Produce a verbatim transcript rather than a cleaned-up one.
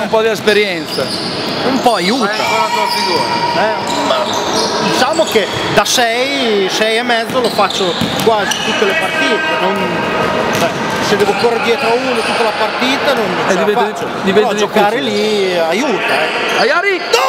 un po' di esperienza. Un po' aiuta. Fai ancora la tua figura. Eh, ma diciamo che da sei, sei e mezzo lo faccio quasi tutte le partite, non, cioè, se devo correre dietro a uno tutta la partita non ce la diventa- faccio. diventa Però giocare difficile. lì aiuta. Eh. Ayari!